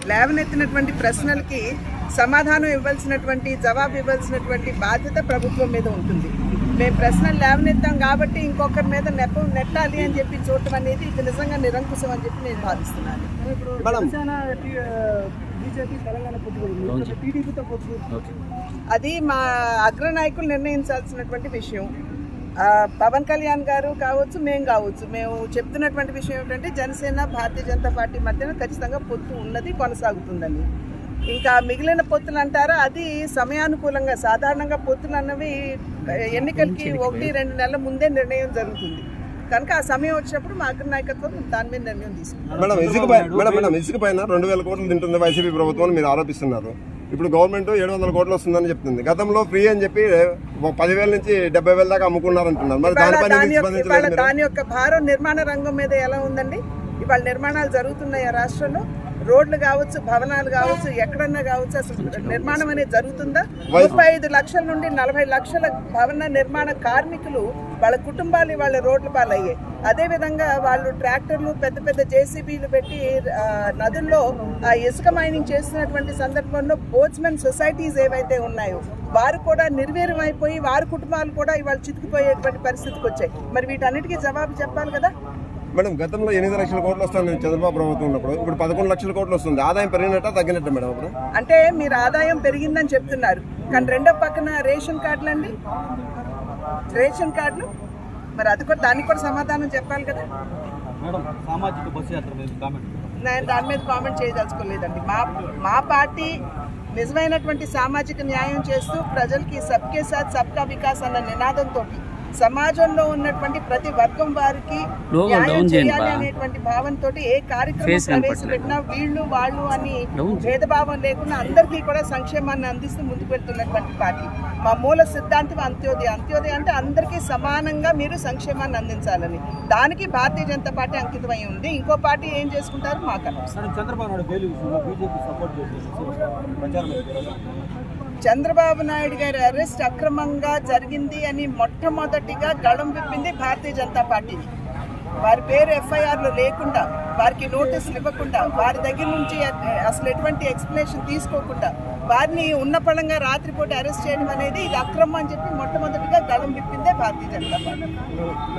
లేవనెత్తినటువంటి ప్రశ్నలకి సమాధానం ఇవ్వాల్సినటువంటి జవాబు ఇవ్వాల్సినటువంటి బాధ్యత ప్రభుత్వం మీద ఉంటుంది. మేము ప్రశ్నలు లేవనెత్తాం కాబట్టి ఇంకొకరి మీద నెట్టాలి అని చెప్పి చూడటం అనేది ఇది నిజంగా నిరంకుశం అని చెప్పి నేను భావిస్తున్నాను. అది మా అగ్రనాయకులు నిర్ణయించాల్సినటువంటి విషయం. పవన్ కళ్యాణ్ గారు కావచ్చు, మేము చెప్తున్నటువంటి విషయం ఏమిటంటే జనసేన భారతీయ జనతా పార్టీ మధ్యన ఖచ్చితంగా పొత్తు ఉన్నది, కొనసాగుతుందని. ఇంకా మిగిలిన పొత్తులు అంటారా, అది సమయానుకూలంగా సాధారణంగా పొత్తులు అన్నవి ఎన్నికలకి 1-2 నెలల ముందే నిర్ణయం జరుగుతుంది కనుక ఆ సమయం వచ్చినప్పుడు మా అగ్రనాయకత్వం దాని మీద నిర్ణయం తీసుకుంటాం. మేడం ఇసుక పైన 2000 కోట్లు తింటుంది వైసీపీ ప్రభుత్వం అని మీరు ఆరోపిస్తున్నారు. ఇప్పుడు గవర్నమెంట్ 700 కోట్లు వస్తుందని చెప్తుంది. గతంలో ఫ్రీ అని చెప్పి 10,000 నుంచి 70,000 దాకా అమ్ముకున్నారంటున్నారు. మరి దాని యొక్క భారం నిర్మాణ రంగం మీద ఎలా ఉందండి? ఇవాళ నిర్మాణాలు జరుగుతున్నాయి రాష్ట్రంలో. రోడ్లు కావచ్చు, భవనాలు కావచ్చు, ఎక్కడన్నా కావచ్చు, అసలు నిర్మాణం అనేది జరుగుతుందా? 35 లక్షల నుండి 40 లక్షల భవన నిర్మాణ కార్మికులు వాళ్ళ కుటుంబాలు వాళ్ళ రోడ్ల పాలయ్యాయి. అదేవిధంగా వాళ్ళు ట్రాక్టర్లు, పెద్ద పెద్ద జేసీబీలు పెట్టి నదుల్లో ఇసుక మైనింగ్ చేస్తున్నటువంటి సందర్భంలో బోట్స్మెన్ సొసైటీస్ ఏవైతే ఉన్నాయో వారు కూడా నిర్వీర్యం అయిపోయి వారి కుటుంబాలు కూడా ఇవాళ చితికిపోయేటువంటి పరిస్థితికి వచ్చాయి. మరి వీటన్నిటికీ జవాబు చెప్పాలి కదా. మేడం గతంలో 8 లక్షల కోట్లు వస్తుంది చంద్రబాబు ప్రభుత్వం ఉన్నప్పుడు, ఇప్పుడు 11 లక్షల కోట్లు వస్తుంది. ఆదాయం పెరిగినట్ట తగ్గినట్ట మేడం? ఇప్పుడు అంటే మీరు ఆదాయం పెరిగిందని చెప్తున్నారు, కానీ రెండో పక్కన రేషన్ కార్డులు అండి, రేషన్ కార్డులు మరి అది కూడా దానికి కూడా సమాధానం చెప్పాలి కదా. నేను దాని మీద కామెంట్ చేయదలుచుకోలేదండి. మా పార్టీ నిజమైనటువంటి సామాజిక న్యాయం చేస్తూ ప్రజలకి సబ్కే సాత్ సబ్కా వికాస్ అన్న నినాదంతో సమాజంలో ఉన్నటువంటి ప్రతి వర్గం వారికి న్యాయం చేయాలి అనేటువంటి భావంతో ఏ కార్యక్రమం ప్రవేశపెట్టినా వీళ్ళు వాళ్ళు అని భేదభావం లేకుండా అందరికీ కూడా సంక్షేమాన్ని అందిస్తూ ముందుకు వెళ్తున్నటువంటి పార్టీ. మా మూల సిద్ధాంతం అంత్యోదయ అంటే అందరికీ సమానంగా మీరు సంక్షేమాన్ని అందించాలని. దానికి భారతీయ జనతా పార్టీ అంకితమై ఉంది. ఇంకో పార్టీ ఏం చేసుకుంటారు మాకు. చంద్రబాబు నాయుడు గారి అరెస్ట్ అక్రమంగా జరిగింది అని మొట్టమొదటిగా గళం విప్పింది భారతీయ జనతా పార్టీని. వారి పేరు ఎఫ్ఐఆర్లో లేకుండా, వారికి నోటీసులు ఇవ్వకుండా, వారి దగ్గర నుంచి అసలు ఎటువంటి ఎక్స్ప్లెనేషన్ తీసుకోకుండా వారిని ఉన్న పళంగా రాత్రిపూట అరెస్ట్ చేయడం అనేది ఇది అక్రమం అని చెప్పి మొట్టమొదటిగా గళం విప్పిందే భారతీయ జనతా పార్టీ.